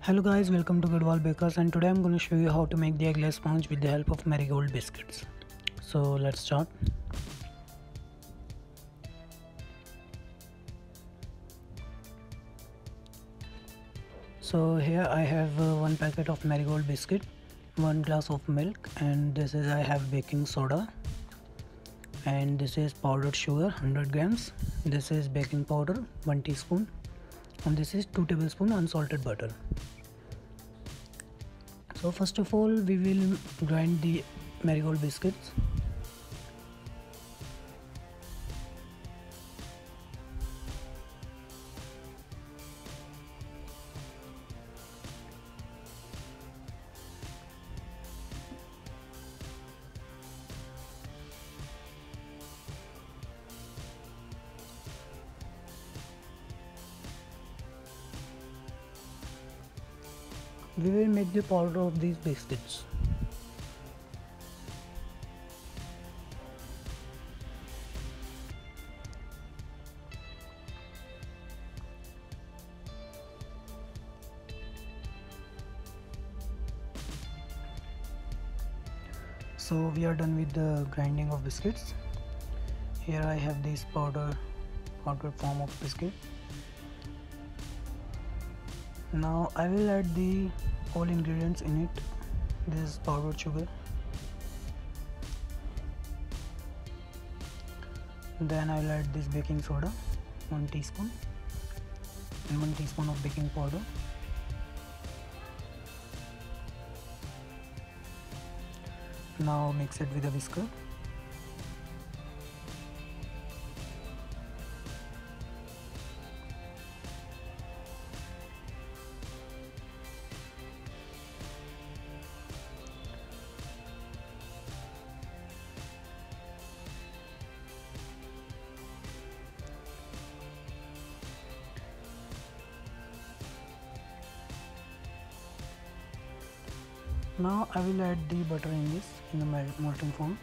Hello guys, welcome to Garhwal Bakers, and today I'm going to show you how to make the eggless sponge with the help of Mariegold biscuits. So let's start. So here I have one packet of Mariegold biscuit, 1 glass of milk, and this is I have baking soda, and this is powdered sugar 100 grams, this is baking powder 1 teaspoon, and this is 2 tablespoons unsalted butter. So first of all we will grind the Mariegold biscuits. We will make the powder of these biscuits. So we are done with the grinding of biscuits. Here I have this powdered form of biscuit. Now I will add the all ingredients in it. This is powdered sugar. Then I will add this baking soda, 1 teaspoon, and 1 teaspoon of baking powder. Now mix it with a whisker. Now I will add the butter in this in the molten form.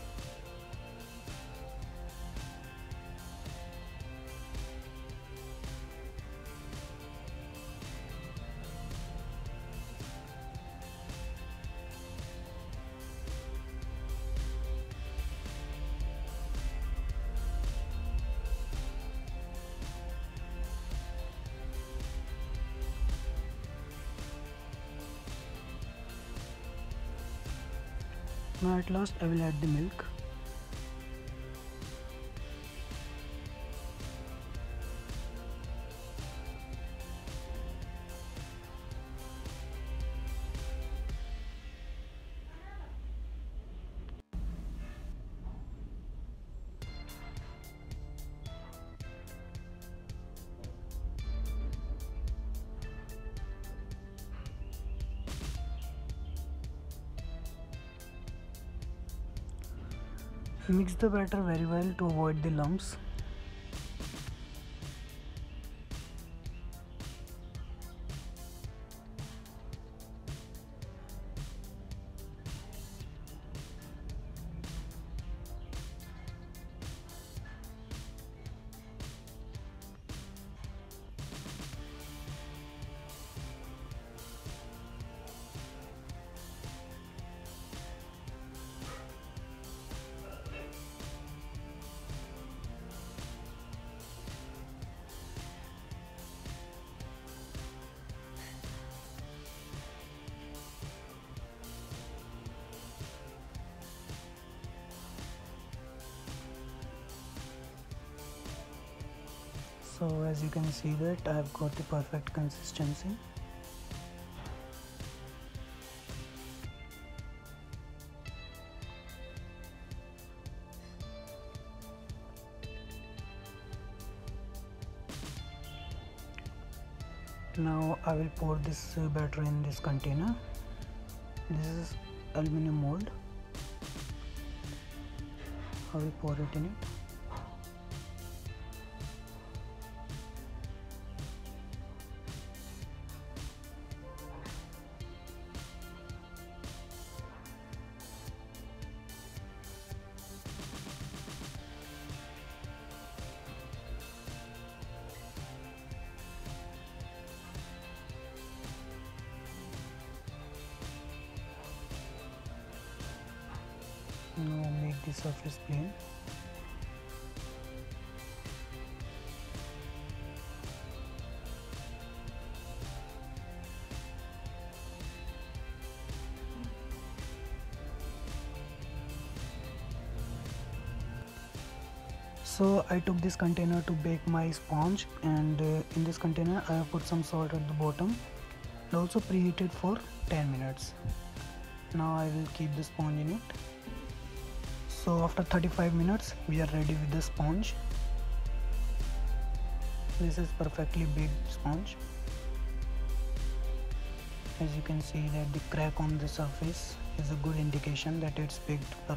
Now at last I will add the milk. Mix the batter very well to avoid the lumps. So as you can see that I have got the perfect consistency. Now I will pour this batter in this container. This is aluminum mold. I will pour it in it. the surface plain. So I took this container to bake my sponge, and in this container I have put some salt at the bottom and also preheated for 10 minutes. Now I will keep the sponge in it. So after 35 minutes we are ready with the sponge. This is perfectly baked sponge. As you can see that the crack on the surface is a good indication that it's baked